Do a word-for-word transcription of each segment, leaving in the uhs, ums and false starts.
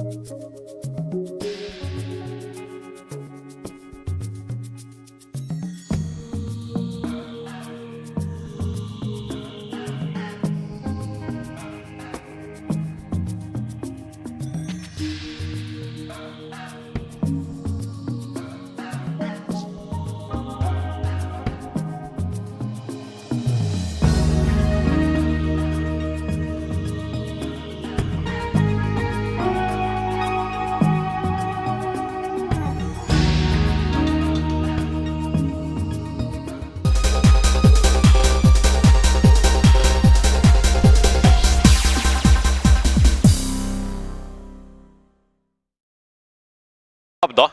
Labda.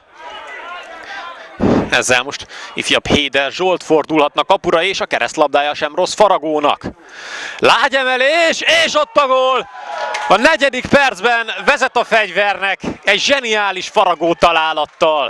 Ezzel most ifjabb Héder Zsolt fordulhatna kapura, és a keresztlabdája sem rossz Faragónak. Lágy emelés, és ott a gól! A negyedik percben vezet a Fegyvernek egy zseniális Faragó találattal.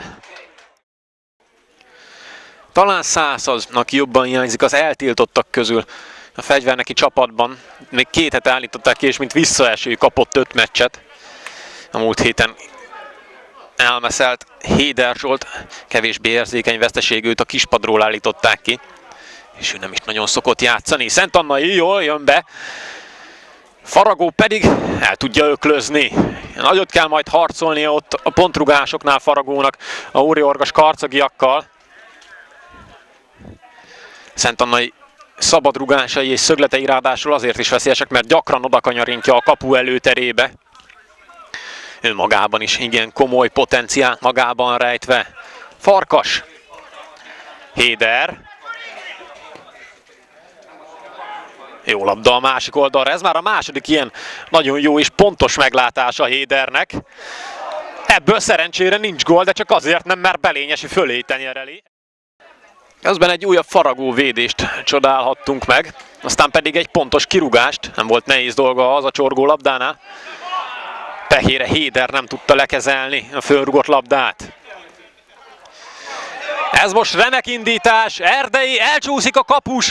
Talán száz az, aki jobban hiányzik az eltiltottak közül a Fegyverneki csapatban. Még két hete állították ki, és mint visszaeső kapott öt meccset. A múlt héten elmeszelt Héder Zsolt, kevésbé érzékeny veszteségű, őt a kispadról állították ki, és ő nem is nagyon szokott játszani. Szentannai jól jön be, Faragó pedig el tudja öklözni. Nagyot kell majd harcolnia ott a pontrugásoknál Faragónak a óriorgas karcagiakkal. Szentannai szabadrugásai és szögletei ráadásul azért is veszélyesek, mert gyakran odakanyarintja a kapu előterébe. Önmagában is igen komoly potenciál magában rejtve. Farkas. Héder. Jó labda a másik oldalra. Ez már a második ilyen nagyon jó és pontos meglátása Hédernek. Ebből szerencsére nincs gól, de csak azért nem, mert Belényesi fölé tenyereli. Közben egy újabb Faragó védést csodálhattunk meg. Aztán pedig egy pontos kirúgást. Nem volt nehéz dolga az a csorgó labdánál. Pehére Héder nem tudta lekezelni a fölrugott labdát. Ez most remek indítás, Erdei, elcsúszik a kapus.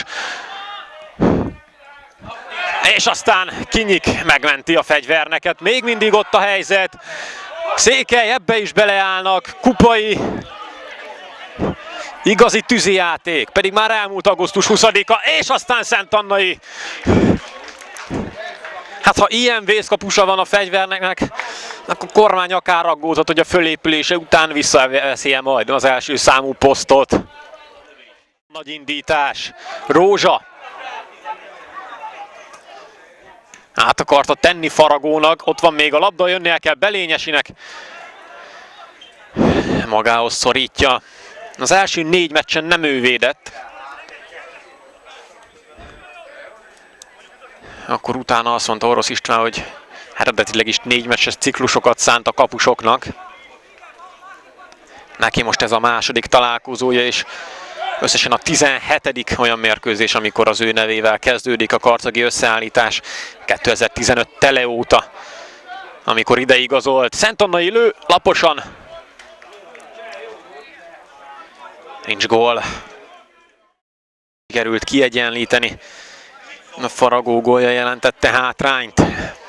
És aztán Kinyik megmenti a Fegyverneket, még mindig ott a helyzet. Székely, ebbe is beleállnak, Kupai. Igazi tűzijáték, pedig már elmúlt augusztus huszadika, és aztán Szentannai. Hát ha ilyen vészkapusa van a Fegyvernek, akkor kormány akár aggódhat, hogy a fölépülése után visszaveszi-e majd az első számú posztot. Nagy indítás, Rózsa. Át akarta tenni Faragónak, ott van még a labda, jönnie kell Belényesinek. Magához szorítja. Az első négy meccsen nem ő védett. Akkor utána azt mondta Orosz István, hogy eredetileg is négy meccses ciklusokat szánt a kapusoknak. Neki most ez a második találkozója, és összesen a tizenhetedik olyan mérkőzés, amikor az ő nevével kezdődik a karcagi összeállítás kétezer-tizenöt tele óta, amikor ide igazolt. Szentannai lő, laposan. Nincs gól. Sikerült kiegyenlíteni. A Faragó gólja jelentette hátrányt.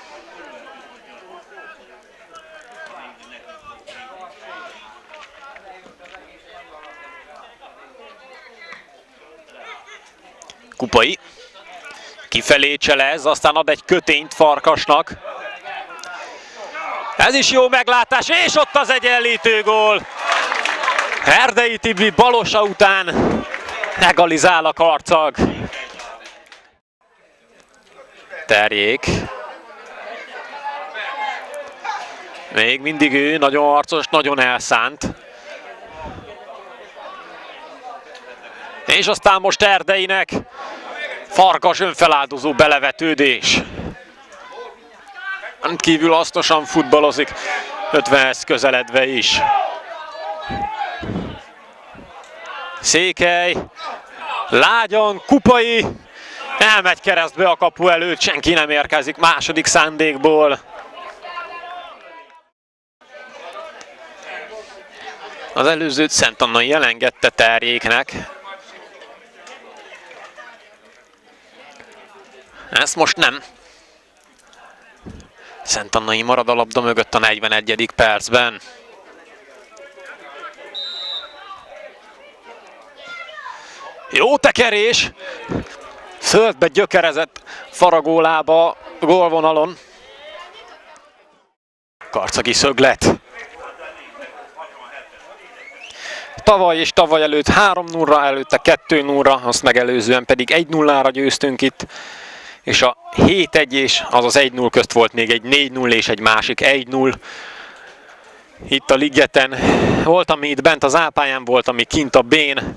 Kupai. Kifelé cselez, aztán ad egy kötényt Farkasnak. Ez is jó meglátás, és ott az egyenlítő gól. Erdei Tibi Balosa után egalizál a karcag. Terjék. Még mindig ő, nagyon harcos, nagyon elszánt. És aztán most Erdeinek Farkas önfeláldozó belevetődés. Rendkívül hasznosan futballozik, ötvenhez közeledve is. Székely, lágyan, Kupai, elmegy keresztbe a kapu előtt, senki nem érkezik második szándékból. Az előzőt Szentannai elengedte Terjéknek. Ezt most nem. Szentannai marad a labda mögött a negyvenegyedik percben. Jó tekerés! Földbe gyökerezett Faragó lába a gólvonalon. Karcagi szöglet. Tavaly és tavaly előtt három nulla, előtte kettő nulla, azt megelőzően pedig egy nullára győztünk itt. És a hét egy és az az egy null közt volt még egy négy null és egy másik egy null. Itt a Ligeten volt, ami itt bent az A-pályán volt, ami kint a B-n.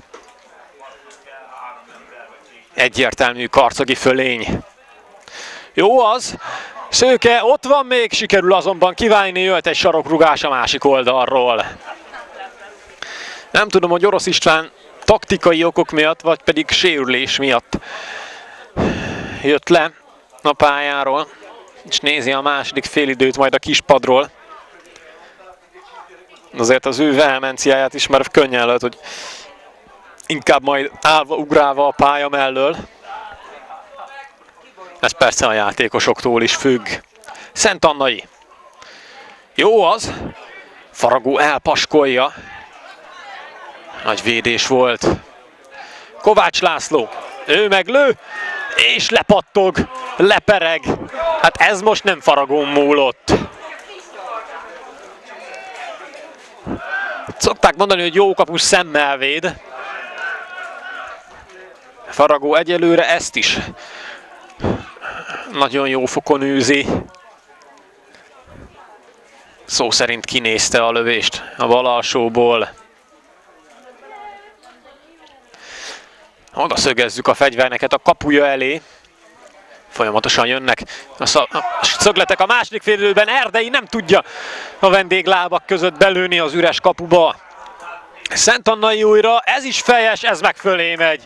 Egyértelmű karcagi fölény. Jó az, Szőke ott van még, sikerül azonban kiválni, jöhet egy sarokrugás a másik oldalról. Nem tudom, hogy Orosz István taktikai okok miatt, vagy pedig sérülés miatt jött le a pályáról, és nézi a második félidőt majd a kispadról. Azért az ő vehemenciáját is már könnyen lehet, hogy inkább majd állva, ugrálva a pálya mellől. Ez persze a játékosoktól is függ. Szentannai. Jó az. Faragó elpaskolja. Nagy védés volt. Kovács László. Ő meglő. És lepattog. Lepereg. Hát ez most nem Faragón múlott. Szokták mondani, hogy jó kapus szemmel véd. Faragó egyelőre ezt is nagyon jó fokon űzi. Szó szerint kinézte a lövést a bal alsóból. Oda szögezzük a fegyverneket a kapuja elé. Folyamatosan jönnek a, a szögletek a második félidőben. Erdei nem tudja a vendéglábak között belőni az üres kapuba. Szentannai újra, ez is fejes, ez meg fölé megy.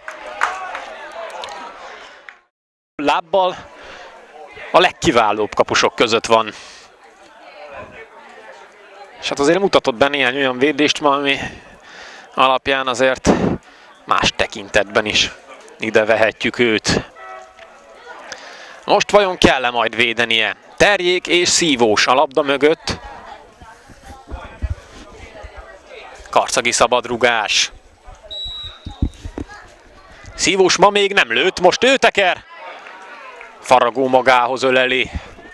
Lábbal a legkiválóbb kapusok között van. És hát azért mutatott be néhány olyan védést, ami alapján azért más tekintetben is ide vehetjük őt. Most vajon kell-e majd védenie? Terjék és Szívós a labda mögött. Karcagi szabadrugás. Szívós ma még nem lőtt, most ő teker. Faragó magához öleli.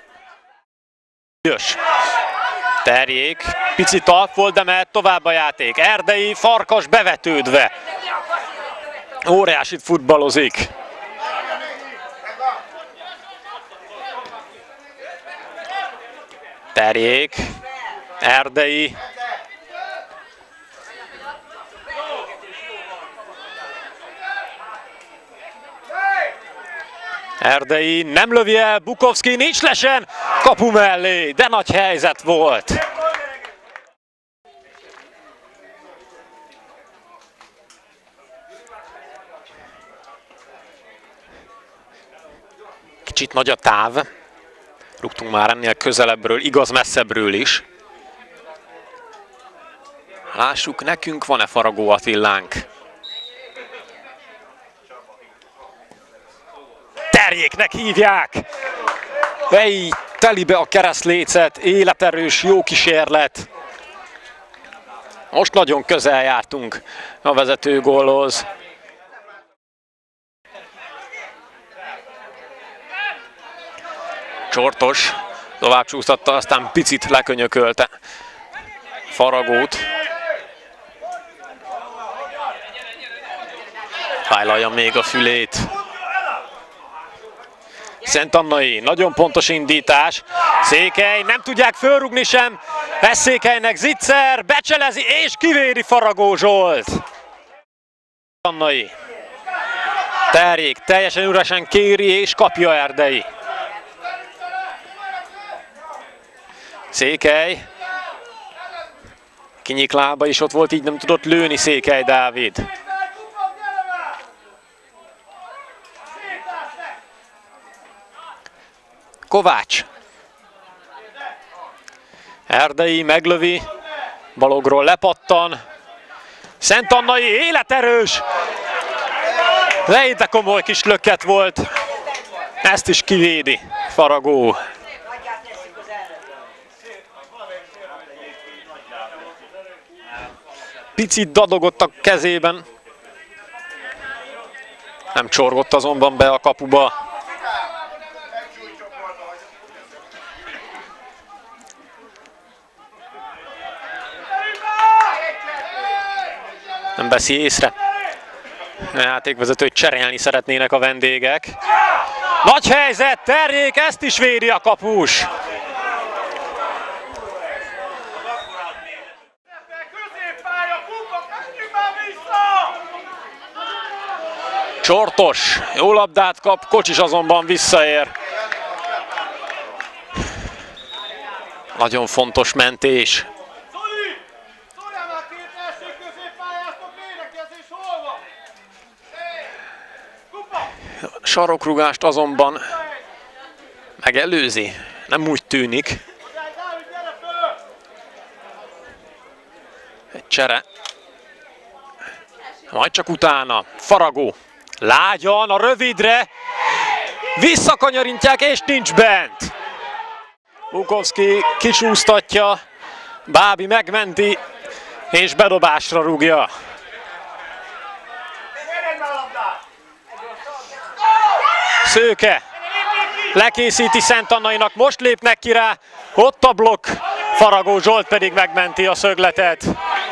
Jös. Terjék, picit alp volt, de mehet tovább a játék. Erdei, Farkas bevetődve. Óriásit futballozik. Terjék, Erdei. Erdei nem lövi el, Bukovszki nincs lesen, kapu mellé, de nagy helyzet volt. Kicsit nagy a táv, rúgtunk már ennél közelebbről, igaz messzebbről is. Lássuk, nekünk van-e Faragó Attilánk. Terjéknek hívják! Ej, telibe a keresztlécet, életerős, jó kísérlet. Most nagyon közel jártunk a vezető gólhoz. Csortos tovább csúsztatta, aztán picit lekönyökölte Faragót. Fájlalja még a fülét. Szentannai, nagyon pontos indítás. Székely, nem tudják fölrúgni sem. Ez Székelynek zicser, becselezi és kivédi Faragó Zsolt. Szentannai. Terjék, teljesen üresen kéri és kapja Erdei. Székely. Kinyik lába is ott volt, így nem tudott lőni Székely Dávid. Kovács. Erdei meglövi, balogról lepattan. Szentannai életerős. De komoly kis lökket volt. Ezt is kivédi Faragó. picit dadogott a kezében. Nem csorgott azonban be a kapuba. Nem veszi észre. A játékvezető, hogy cserélni szeretnének a vendégek. Nagy helyzet, Terjék, ezt is védi a kapus. Csortos, jó labdát kap, Kocsis azonban visszaér. Nagyon fontos mentés. Sarokrugást azonban megelőzi, nem úgy tűnik. Egy csere. Majd csak utána, Faragó. Lágyan a rövidre. Visszakanyarintják és nincs bent. Bukovszki kicsúsztatja. Bábi megmenti és bedobásra rúgja. Szőke lekészíti Szent Annainak, most lépnek ki rá, ott a blokk, Faragó Zsolt pedig megmenti a szögletet.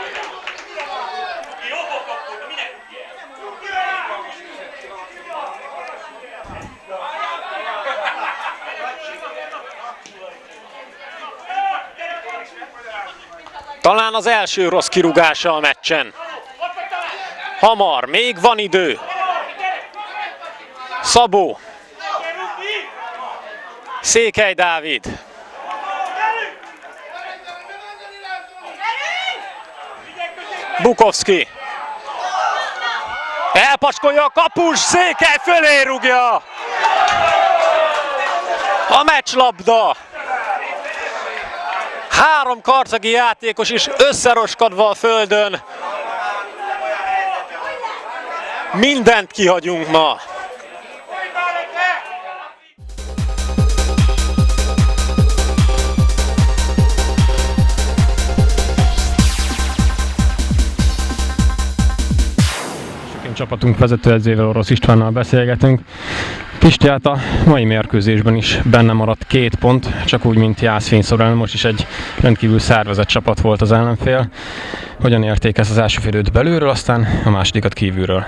Talán az első rossz kirúgása a meccsen. Hamar, még van idő. Szabó. Székely Dávid. Bukovszki. Elpaskolja a kapus, Székely fölé rúgja. A meccslabda. Három karcagi játékos is összeroskadva a földön. Mindent kihagyunk ma. Csapatunk vezetőedzőjével, Orosz Istvánnal beszélgetünk. Pisti, hát a mai mérkőzésben is benne maradt két pont, csak úgy, mint Jászfényszor, most is egy rendkívül szervezett csapat volt az ellenfél. Hogyan értékelsz az első fél időt belülről, aztán a másodikat kívülről?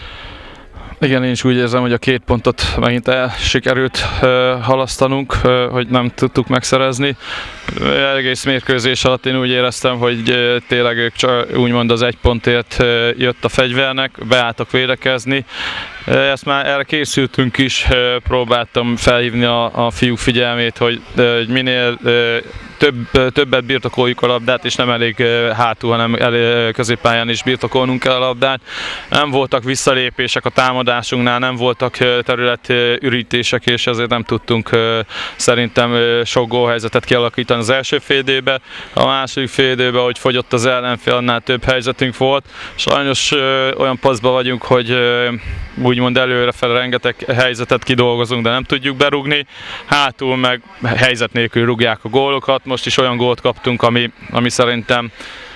Igen, én is úgy érzem, hogy a két pontot megint el sikerült uh, halasztanunk, uh, hogy nem tudtuk megszerezni. Egész mérkőzés alatt én úgy éreztem, hogy uh, tényleg ők csak úgymond az egy pontért uh, jött a fegyvernek, beálltak védekezni. Uh, ezt már erre készültünk is, uh, próbáltam felhívni a, a fiúk figyelmét, hogy, uh, hogy minél uh, több, többet birtokoljuk a labdát, és nem elég uh, hátul, hanem elég középpályán is birtokolnunk kell a labdát. Nem voltak visszalépések a támadásunknál, nem voltak területürítések, és ezért nem tudtunk szerintem sok gólhelyzetet kialakítani az első fél időben. A második fél időben, hogy fogyott az ellenfél, annál több helyzetünk volt. Sajnos olyan paszban vagyunk, hogy úgymond előrefele rengeteg helyzetet kidolgozunk, de nem tudjuk berúgni. Hátul meg helyzet nélkül rúgják a gólokat. Most is olyan gólt kaptunk, ami, ami szerintem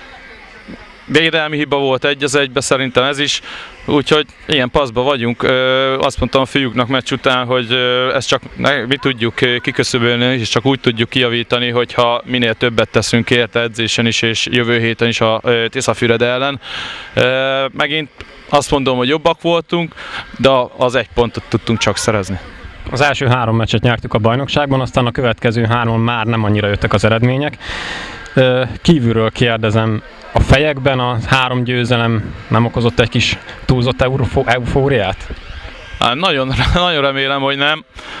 védelmi hiba volt egy az egybe, szerintem ez is, úgyhogy ilyen paszba vagyunk. Azt mondtam a fiúknak meccs után, hogy ezt csak mi tudjuk kiköszöbölni, és csak úgy tudjuk kijavítani, hogyha minél többet teszünk érte edzésen is, és jövő héten is a Tiszafüred ellen. Megint azt mondom, hogy jobbak voltunk, de az egy pontot tudtunk csak szerezni. Az első három meccset nyertük a bajnokságban, aztán a következő háromon már nem annyira jöttek az eredmények. Kívülről kérdezem, a fejekben a három győzelem nem okozott egy kis túlzott eufóriát? Hát nagyon, nagyon remélem, hogy nem.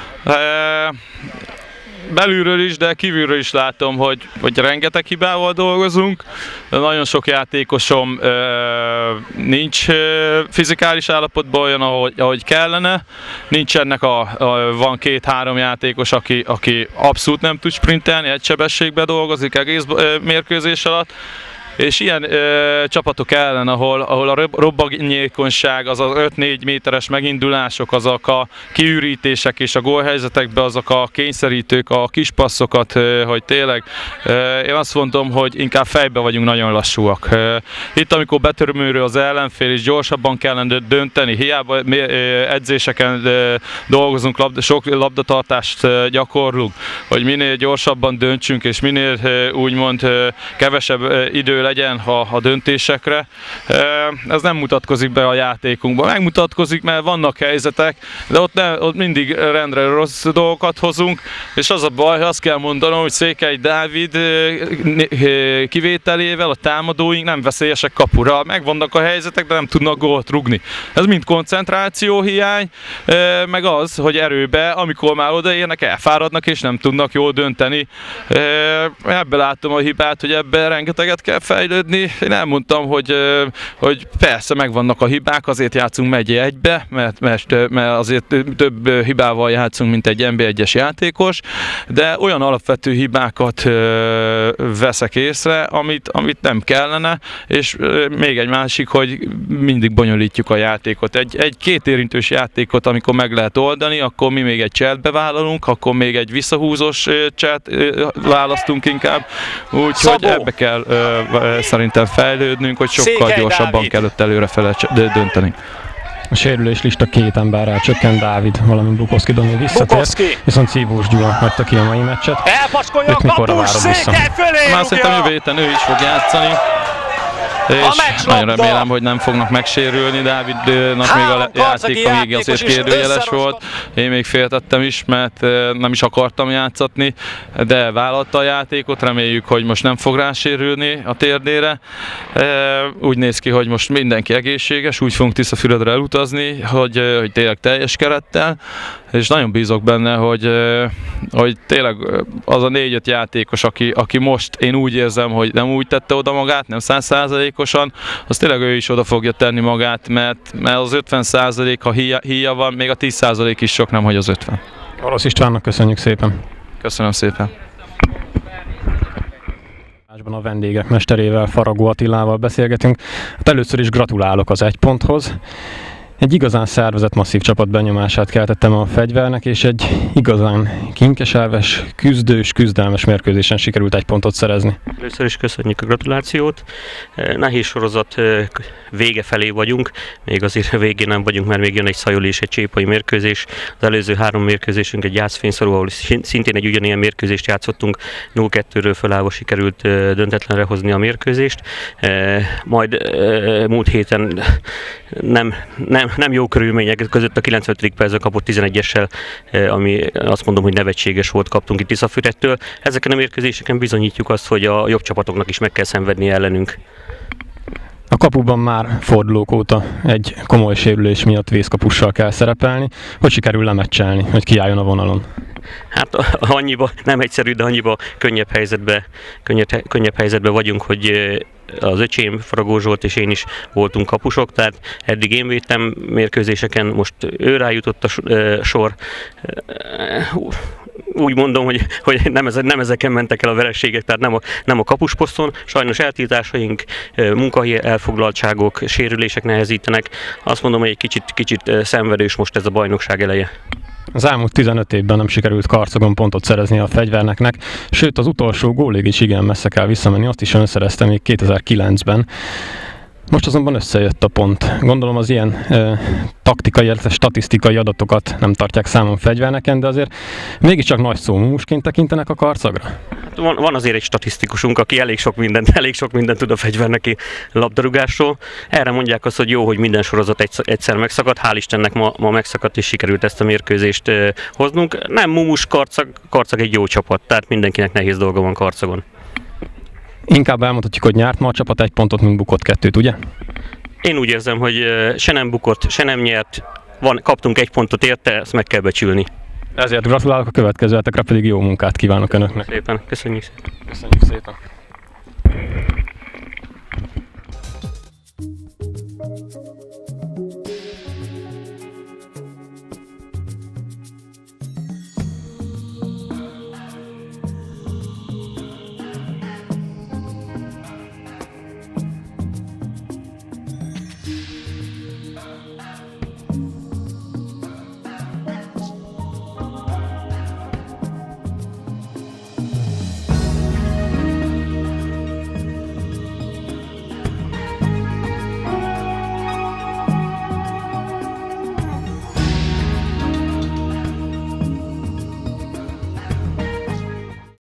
Belülről is, de kívülről is látom, hogy, hogy rengeteg hibával dolgozunk. Nagyon sok játékosom nincs fizikális állapotban olyan, ahogy, ahogy kellene. Nincsenek a, a, van két-három játékos, aki, aki abszolút nem tud sprintelni, egy sebességben dolgozik egész mérkőzés alatt. és ilyen ö, csapatok ellen, ahol, ahol a robbanyékonyság, az az öt-négy méteres megindulások, azok a kiürítések és a gólhelyzetekben azok a kényszerítők, a kis passzokat, ö, hogy tényleg ö, én azt mondom, hogy inkább fejbe vagyunk nagyon lassúak. Ö, itt amikor betörmőről az ellenfél és gyorsabban kellene dönteni, hiába ö, edzéseken ö, dolgozunk, labda, sok labdatartást ö, gyakorlunk, hogy minél gyorsabban döntsünk és minél ö, úgymond ö, kevesebb ö, idő legyen a, a döntésekre. Ez nem mutatkozik be a játékunkban. Megmutatkozik, mert vannak helyzetek, de ott, ne, ott mindig rendre rossz dolgokat hozunk, és az a baj, azt kell mondanom, hogy Székely Dávid kivételével a támadóink nem veszélyesek kapura. Megvannak a helyzetek, de nem tudnak gólt rugni. Ez mind koncentrációhiány, meg az, hogy erőbe, amikor már odaérnek, elfáradnak és nem tudnak jól dönteni. Ebben látom a hibát, hogy ebben rengeteget kell fejlődni. Én elmondtam, hogy, hogy persze megvannak a hibák, azért játszunk megye egybe, mert, mert, mert azért több hibával játszunk, mint egy en bé egyes játékos, de olyan alapvető hibákat veszek észre, amit, amit nem kellene, és még egy másik, hogy mindig bonyolítjuk a játékot. Egy, egy két érintős játékot, amikor meg lehet oldani, akkor mi még egy cseltbe vállalunk, akkor még egy visszahúzós cselt választunk inkább, úgyhogy ebbe kell ö, szerintem fejlődnünk, hogy sokkal Székely gyorsabban Dávid. kell ott előrefele dönteni. A sérülés lista két emberrel csökkent, Dávid, valamint Bukowski Domi visszatért, viszont Cibós Gyula hagyta ki a mai meccset. Őt mikorra várod vissza? Már szerintem jövő héten ő is fog játszani. És nagyon remélem, hogy nem fognak megsérülni. Dávidnak még a játéka még azért kérdőjeles volt. Én még féltettem is, mert nem is akartam játszatni, de vállalta a játékot. Reméljük, hogy most nem fog rásérülni a térdére. Úgy néz ki, hogy most mindenki egészséges, úgy fogunk Tiszafüredre elutazni, hogy, hogy tényleg teljes kerettel. És nagyon bízok benne, hogy, hogy tényleg az a négy-öt játékos, aki, aki most én úgy érzem, hogy nem úgy tette oda magát, nem száz százalékosan, az tényleg ő is oda fogja tenni magát, mert, mert az ötven százalék, ha híja, híja van, még a tíz százalék is sok, nem hogy az ötven. Orosz Istvánnak köszönjük szépen. Köszönöm szépen. A vendégek mesterével, Faragó Attilával beszélgetünk. Hát először is gratulálok az egy ponthoz. Egy igazán szervezett, masszív csapat benyomását keltettem a Fegyvernek, és egy igazán kinkeselves, küzdős, küzdelmes mérkőzésen sikerült egy pontot szerezni. Először is köszönjük a gratulációt. Nehéz sorozat vége felé vagyunk, még azért végén nem vagyunk, mert még jön egy szajoli és egy csépai mérkőzés. Az előző három mérkőzésünk egy jászfényszorú, ahol szintén egy ugyanilyen mérkőzést játszottunk, nulla kettőről fölállva sikerült döntetlenre hozni a mérkőzést. Majd múlt héten nem, nem Nem, nem jó körülmények között a kilencvenedik percben kapott tizenegyessel, ami azt mondom, hogy nevetséges volt, kaptunk itt Tiszafüredtől. Ezeken a mérkőzéseken bizonyítjuk azt, hogy a jobb csapatoknak is meg kell szenvedni ellenünk. A kapuban már fordulók óta egy komoly sérülés miatt vészkapussal kell szerepelni. Hogy sikerül lemecselni, hogy kiálljon a vonalon? Hát annyiba nem egyszerű, de annyiba könnyebb helyzetbe, könnyebb, könnyebb helyzetbe vagyunk, hogy az öcsém, Faragó Zsolt és én is voltunk kapusok, tehát eddig én védtem mérkőzéseken, most ő rájutott a sor. Úgy mondom, hogy, hogy nem, eze, nem ezeken mentek el a vereségek, tehát nem a, nem a kapusposzton. Sajnos eltiltásaink, munkahelyi elfoglaltságok, sérülések nehezítenek. Azt mondom, hogy egy kicsit, kicsit szenvedős most ez a bajnokság eleje. Az elmúlt tizenöt évben nem sikerült Karcagon pontot szerezni a Fegyverneknek, sőt az utolsó gólig is igen messze kell visszamenni, azt is ön szerezte még kétezer-kilencben. Most azonban összejött a pont. Gondolom az ilyen e, taktikai, illetve statisztikai adatokat nem tartják számon Fegyverneken, de azért mégiscsak nagy szómúsként tekintenek a Karcagra? Van, van azért egy statisztikusunk, aki elég sok mindent, elég sok mindent tud a Fegyverneki labdarúgásról. Erre mondják azt, hogy jó, hogy minden sorozat egyszer megszakadt. Hál' Istennek ma, ma megszakadt és sikerült ezt a mérkőzést e, hoznunk. Nem mumus Karcag, Karcag egy jó csapat, tehát mindenkinek nehéz dolga van Karcagon. Inkább elmondhatjuk, hogy nyert ma a csapat egy pontot, mint bukott kettőt, ugye? Én úgy érzem, hogy se nem bukott, se nem nyert, van, kaptunk egy pontot érte, ezt meg kell becsülni. Ezért gratulálok, a következő hetekre pedig jó munkát kívánok önöknek. Szépen, köszönjük szépen. Köszönjük szépen.